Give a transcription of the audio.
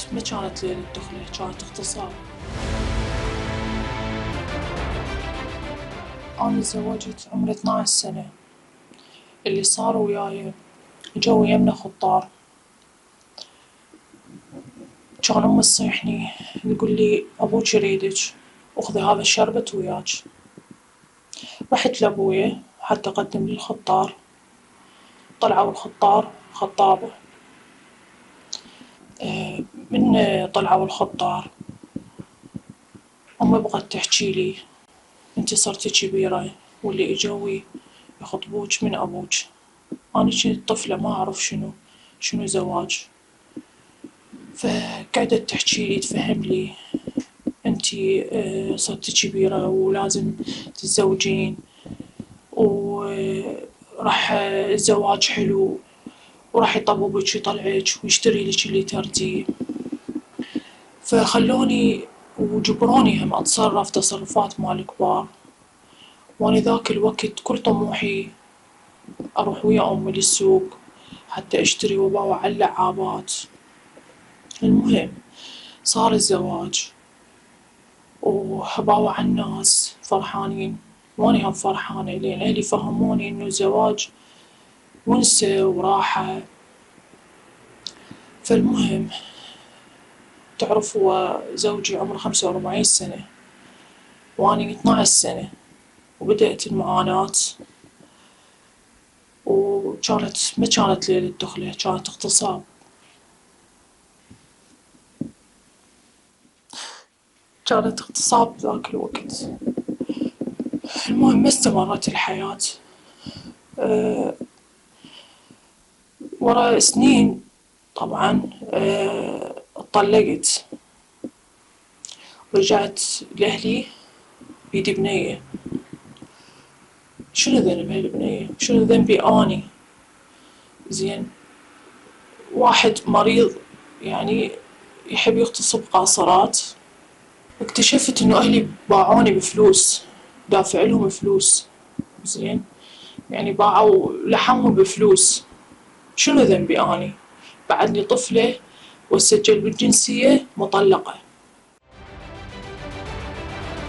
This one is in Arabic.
ما كانت ليلة دخلة، كانت اغتصاب. أنا تزوجت عمري 12 سنة. اللي صار وياي جو يمنا خطار. كان أمي تصيحني تقول لي أبوك يريدك وخذي هذا الشربت وياك. رحت لأبويا حتى أقدم لي الخطار. طلعوا الخطار خطابة. من طلعوا الخطار أمي بغت تحكي لي انتي صرتي كبيرة واللي اجوا يخطبوك من أبوك. أنا كنت طفلة ما أعرف شنو زواج. فقعدت تحكي لي تفهم لي انتي صرتي كبيرة ولازم تتزوجين وراح الزواج حلو وراح يطببك ويطلعك ويشتري لك اللي تريديه. فخلوني وجبروني هم أتصرف تصرفات مال كبار. وأنا ذاك الوقت كل طموحي أروح ويا أمي للسوق حتى أشتري وأباوع على اللعابات. المهم صار الزواج وباوع الناس فرحانين وأني هم فرحانة لأن أهلي فهموني إنه الزواج ونسة وراحة. فالمهم تعرف هو زوجي عمره 45 سنة وأني 12 سنة وبدأت المعاناة. وكانت ما كانت ليلة دخلة، كانت اغتصاب. كانت اغتصاب ذاك الوقت. المهم ما استمرت الحياة. ورا سنين طبعا اتطلقت. رجعت لأهلي بيدي بنية. شنو ذنب هالبنية؟ شنو ذنبي أني؟ زين واحد مريض يعني يحب يغتصب قاصرات. اكتشفت انه اهلي باعوني بفلوس، دافع لهم فلوس. زين يعني باعوا لحمهم بفلوس. شنو ذنبي اني؟ بعدني طفلة واسجل بالجنسية مطلقة.